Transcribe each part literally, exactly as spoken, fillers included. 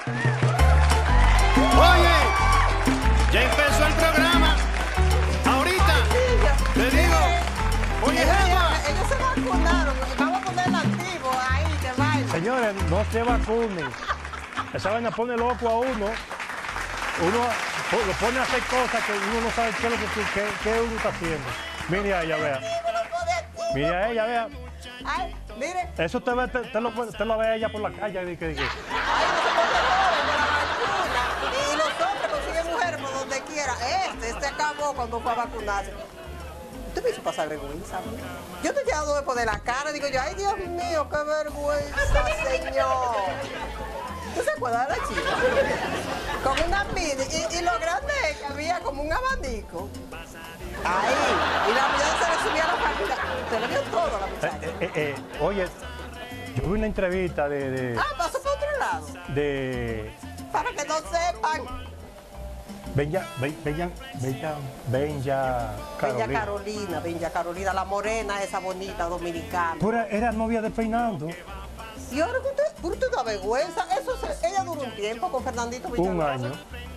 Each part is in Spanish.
Oye, ya empezó el programa. Ahorita, te digo, oye, jefa. Ellos se vacunaron, vamos a poner el activo ahí, que baile. Señores, no se vacunen. Esa vaina pone loco a uno. Uno lo pone a hacer cosas que uno no sabe qué es lo que, qué, qué uno está haciendo. Mire a ella, vea. Mire a ella, vea. Ay, mire. Eso te, ve, te, te, lo, te lo ve ella por la calle. Que, que. Ay, no se pone joven de la vacuna. Y los hombres consiguen mujeres por donde quiera. Este, este acabó cuando fue a vacunarse. Usted me hizo pasar vergüenza, ¿no? Yo te he quedado después de la cara, digo yo, ay, Dios mío, qué vergüenza, señor. ¿Tú se acuerdas de la chica? Con una mini, y, y lo grande es que había como un abanico. Ahí, y la muchacha se le subía a la familia. Usted le vio todo a la muchacha. Eh, eh, eh, oye, yo vi una entrevista de... de ah, pasó por otro lado. De... Para que no sepan. Benja, Ben- Benja, Benja, Benja Carolina. Benja Carolina, Benja Carolina, la morena esa bonita dominicana. Pero era novia de Fernando. Y ahora que usted, pero usted da vergüenza, eso se, ella duró un tiempo con Fernandito Villalobos. Un año.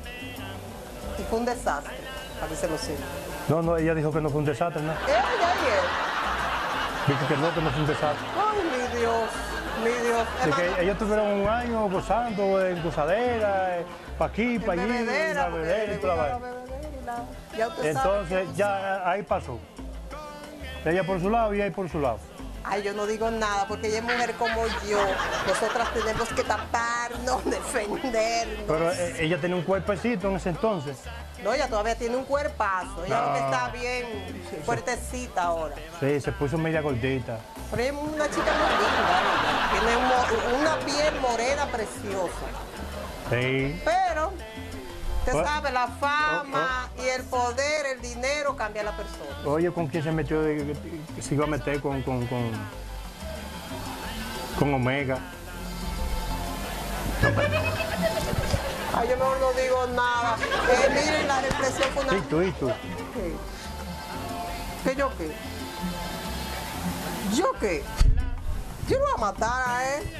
Y fue un desastre, para que se lo sepa. No, no, ella dijo que no fue un desastre, ¿no? Ella y él. Dijo que no, que no fue un desastre. Ay, mi Dios, mi Dios. De que ellos tuvieron un año gozando en gozadera, para aquí, para allí, bebedera, la bebedera y toda la vaina. Ya usted sabe Entonces, ya ahí pasó. Ella por su lado y él por su lado. Ay, yo no digo nada, porque ella es mujer como yo. Nosotras tenemos que taparnos, defendernos. Pero eh, ella tenía un cuerpecito en ese entonces. No, ella todavía tiene un cuerpazo. Ella No. lo que está bien fuertecita ahora. Sí, se puso media gordita. Pero ella es una chica muy linda, ella. Tiene un mo- una piel morena preciosa. Sí. Pero, usted Oh. sabe, la fama y el poder, el dinero cambia a la persona. Oye, ¿con quién se metió? De- que se iba a meter con, con, con, con Omega. Ay, yo mejor no digo nada. Eh, miren, la reflexión fue una... ¿Y tú, y tú? ¿Qué? ¿Qué yo qué? ¿Yo qué? Yo no voy a matar a él.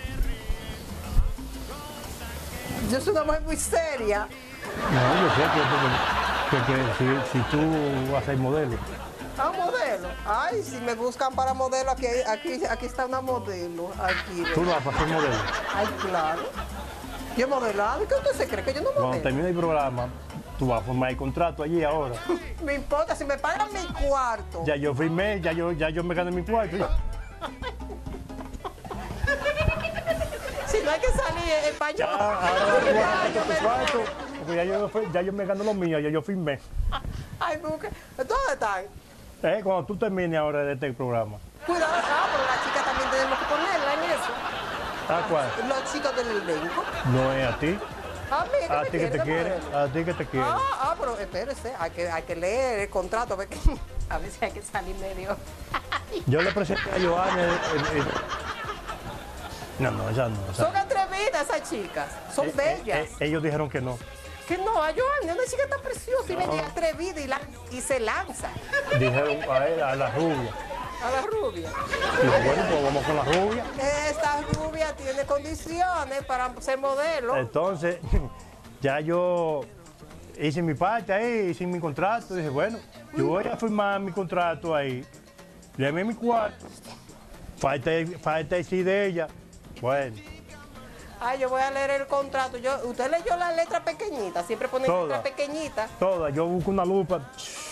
Yo soy una mujer muy seria. No, yo sé que, que, que si, si tú haces modelo. ¿A modelo? Ay, si me buscan para modelo, aquí, aquí, aquí está una modelo. Aquí. Tú lo vas a hacer modelo. Ay, claro. Yo he modelado. ¿Y qué usted se cree? Que yo no Cuando modelo. termine el programa, tú vas a formar el contrato allí ahora. Me importa, si me pagan mi cuarto. Ya yo firmé, ya yo, ya yo me gané mi cuarto. Si no hay que salir en español. Ya, ahora tú vas a Ay, yo ganar me tu cuarto, muero. porque ya yo, ya yo me gano lo mío, ya yo firmé. Ay, busque. ¿Dónde están? Eh, cuando tú termines ahora de este programa. Cuidado, ah, pero la chica también tenemos que ponerla en eso. ¿A cuál? Los chicos del elenco. No es a ti. A mí, A me ti que te quiere, quiere, modelo. a ti que te quiere. Ah, ah, pero espérese, hay que, hay que leer el contrato, a ver, que, a ver si hay que salir medio. Yo le presenté a Joana. el- el- el- No, no, esa no. esa Son no. atrevidas esas chicas, son Eh, eh, bellas. eh, ellos dijeron que no. Que no, a Joana, una chica tan preciosa y bella, atrevida y, la- y se lanza Dijeron a él, a la rubia. a la rubia. Y yo, bueno, pues vamos con la rubia. Esta rubia tiene condiciones para ser modelo. Entonces, ya yo hice mi parte ahí, hice mi contrato. Dije, bueno, yo voy a firmar mi contrato ahí. Léeme mi cuarto. Falta, falta decir de ella. Bueno, Ay, yo voy a leer el contrato. Yo, usted leyó la letra pequeñita, siempre pone Toda. letra pequeñita. toda. Yo busco una lupa.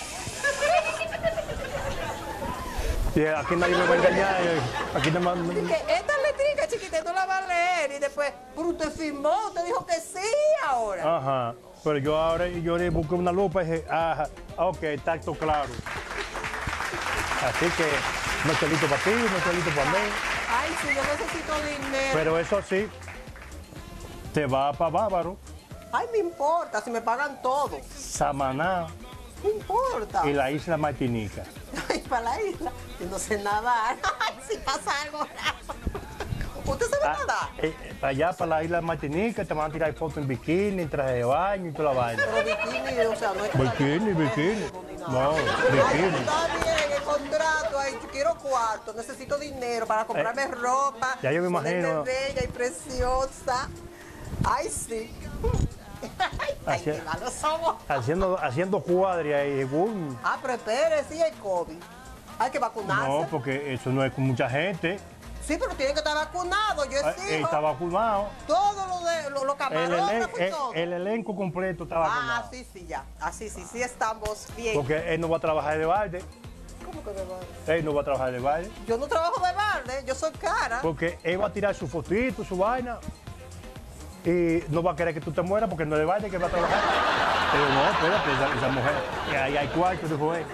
Y aquí nadie me va a engañar. eh, Aquí nada más. Y que esta letrica chiquita no la va a leer y después, pero usted firmó, usted dijo que sí ahora. Ajá. Pero yo ahora yo le busqué una lupa y dije, ajá, ok, tacto claro. Así que no estoy listo para ti, no estoy listo para mí. Ay, sí, yo necesito dinero. Pero eso sí, te va para Bávaro, Ay, me importa, si me pagan todo. Samaná No importa. y la isla Martinica. Ay, para la isla. Yo no sé nadar. Ay, si pasa algo raro. ¿Usted sabe Ah, nadar? eh, eh, para allá, para la isla Martinica, te van a tirar fotos en bikini, en traje de baño y toda la vaina. Pero bikini, o sea, no es que Bikini, bikini. No, Ay, bikini. está bien, el contrato, ay, yo quiero cuarto, necesito dinero para comprarme ropa. ya yo me ponerme imagino. bella y preciosa. Ay, sí. Ay, Haci- qué malos somos. haciendo, haciendo cuadri ahí. boom. Ah, pero espere, sí hay COVID. Hay que vacunarse. No, porque eso no es con mucha gente. Sí, pero tiene que estar vacunado. Yo Ah, exijo. él está vacunado. Todo lo de lo, lo El, elen- camarógrafos y el- todo. el elenco completo está vacunado. Ah, sí, sí, ya. Así, sí, sí, estamos bien. Porque él no va a trabajar de balde. ¿Cómo que de balde? Él no va a trabajar de balde. Yo no trabajo de balde, yo soy cara. Porque él va a tirar su fotito, su vaina. Y no va a querer que tú te mueras porque no es de balde que va a trabajar. Pero no, espérate, esa, esa mujer. que Ahí hay cuarto, dijo él.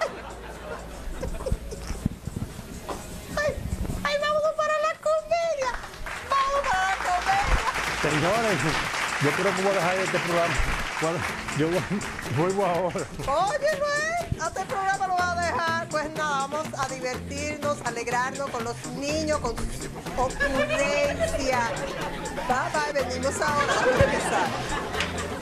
Ay, ay, vámonos para la comedia. Vamos para la comedia. Señores, yo creo que voy a dejar este programa. Bueno, yo voy- vuelvo ahora. Oye, Luis, hasta el programa lo vas a dejar. Pues nada, vamos a divertirnos, alegrarnos con los niños, con sus ocurrencias. Bye, bye, venimos ahora a regresar.